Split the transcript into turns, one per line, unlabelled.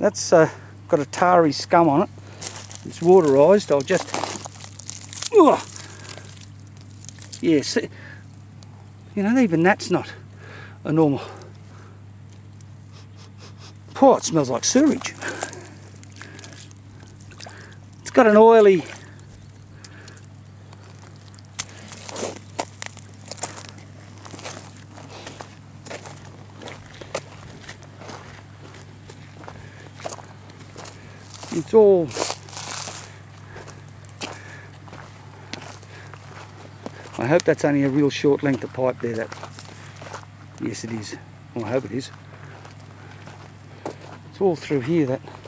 That's got a tarry scum on it. It's waterised. I'll just... Oh, yeah, see, you know, even that's not a normal... Oh, it smells like sewage. It's got an oily... It's all... I hope that's only a real short length of pipe there. That, yes, it is. Well, I hope it is. It's all through here, that